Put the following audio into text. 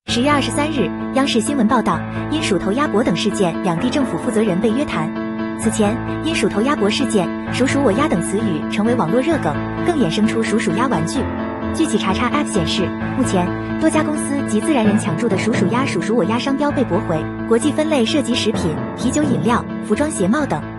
10月23日，央视新闻报道，因鼠头鸭脖等事件，两地政府负责人被约谈。此前，因鼠头鸭脖事件，鼠鼠我鸭等词语成为网络热梗，更衍生出鼠鼠鸭玩具。据企查查 App 显示，目前多家公司及自然人抢注的鼠鼠鸭、鼠鼠我鸭商标被驳回，国际分类涉及食品、啤酒饮料、服装鞋帽等。